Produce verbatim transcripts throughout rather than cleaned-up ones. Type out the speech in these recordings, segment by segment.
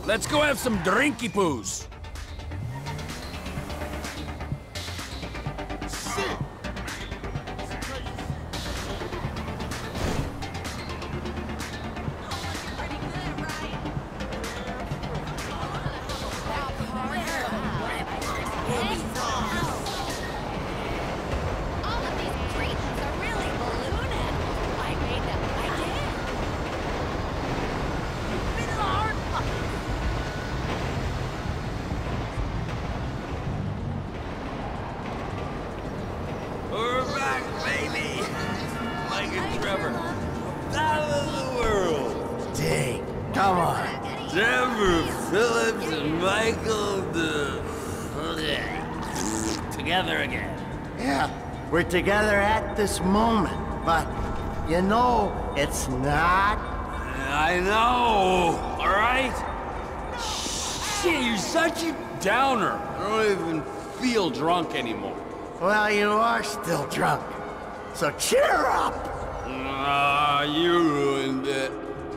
Let's go have some drinky-poos. Come on. Trevor, Phillips, and Michael, the... Okay. Together again. Yeah, we're together at this moment, but you know, it's not. I know, all right? Shit, you're such a downer. I don't even feel drunk anymore. Well, you are still drunk, so cheer up! Ah, you ruined it.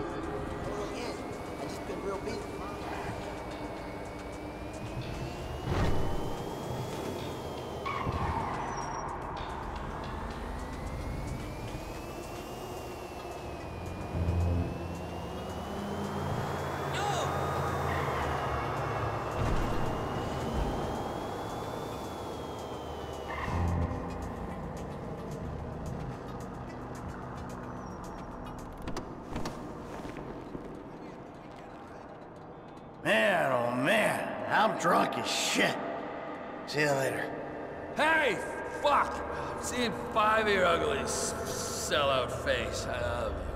Man, oh man, I'm drunk as shit. See you later. Hey, fuck! I'm seeing five of your ugly sellout face. I love you.